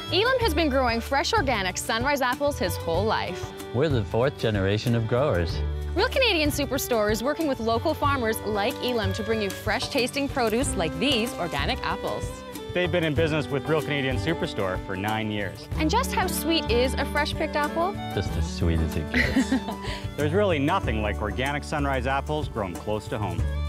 Elam has been growing fresh organic Sunrise apples his whole life. We're the 4th generation of growers. Real Canadian Superstore is working with local farmers like Elam to bring you fresh-tasting produce like these organic apples. They've been in business with Real Canadian Superstore for 9 years. And just how sweet is a fresh-picked apple? Just as sweet as it gets. There's really nothing like organic Sunrise apples grown close to home.